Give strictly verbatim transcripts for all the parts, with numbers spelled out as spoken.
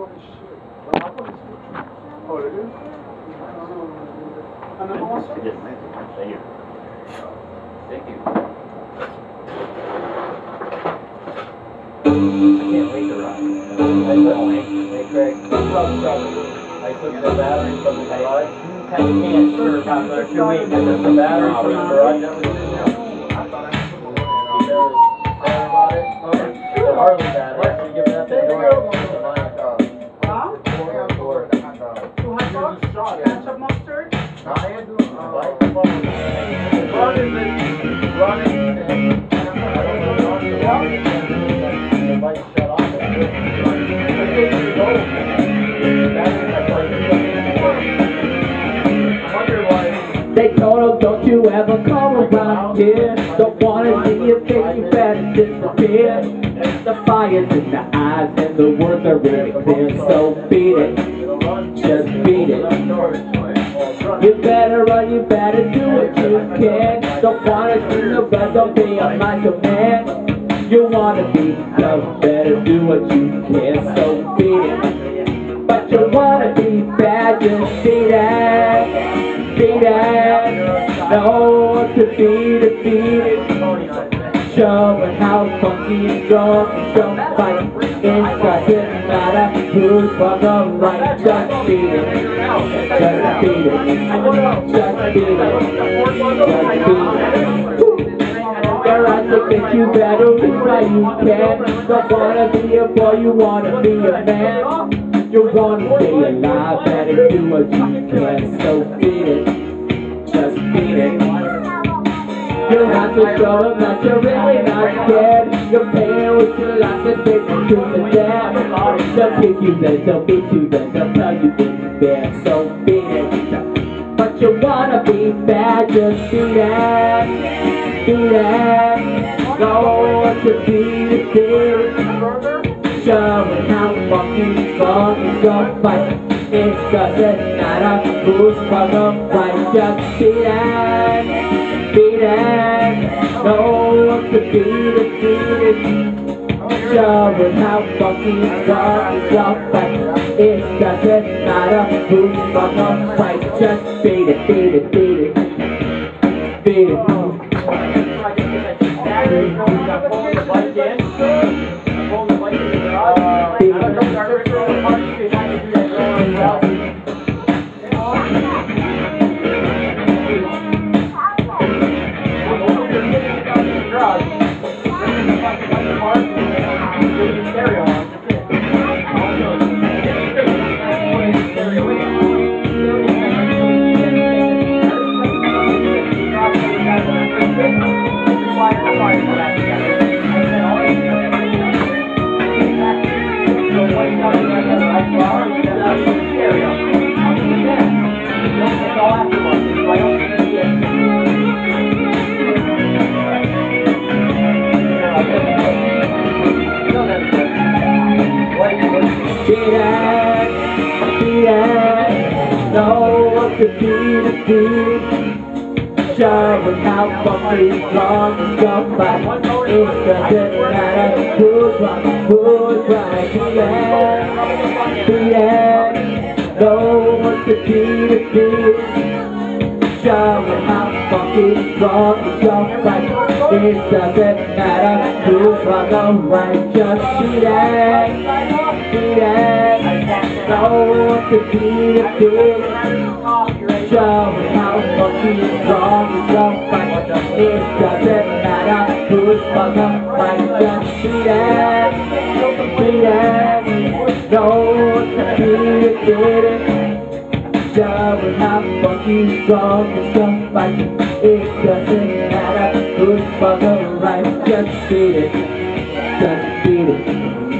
Oh, it is? And then also? Thank you. Thank you. I can't wait to run. I will. Hey, Craig. I took the battery from the garage. I can't for about two weeks. I took the battery from the garage. That was it. The Harley battery. Actually, give that to the door. Huh? Two hot dogs? Ketchup mustard? Running, running. They told him, don't you ever come around here. Don't wanna see your face, you better disappear. The fire's in the eyes and the words are really clear. So beat it, just beat it. You better run, you better do what you can. Don't wanna see the rest, don't be a macho man. You wanna be tough, better do what you can. So beat it. But you wanna be bad, just beat it. Beat it. Know to be defeated. Showing how funky and strong and strong fight. It doesn't matter who's on the right. Just beat it. Just beat it. Just beat it. Just beat it. There are things that you better reach while you can. Don't wanna be a boy, you wanna be a man. You wanna stay alive, better do what you can. So beat it. Just beat it. You have to show them that you're really not scared. You're paying with your life and take the truth to them. They'll kick you, then they'll beat you, then they'll tell you it's bad. So beat it. But you wanna be bad, just beat it. Beat it. Know what to be the kid. Showing how fucking strong is your fight. It doesn't matter who's from the right. Just beat it. Beat it, know what to be defeated. Showing how fucking strong is your fight. It doesn't matter who's on the right. Just beat it, beat it, beat it. Beat it. To be defeated, showing how fucking strong is your fight. It doesn't matter who's wrong, who's right. Beat it, know what to be defeated. Showing how fucking strong is your fight. It doesn't matter who's wrong or right. Just beat it, beat it, know what to be defeated. Showing how fucking strong is your fight. It doesn't matter who's on the right. Just beat it, beat it, know what to be defeated. Showing how fucking strong is your fight. It doesn't matter who's on the right. Just beat it, just beat it.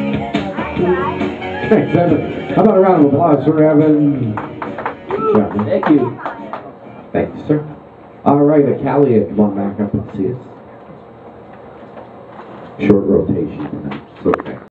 Thanks, Evan. How about a round of applause for Evan? Thank you. Thank you, sir. All right, Akalia, come on back up and see us. Short rotation. It's okay.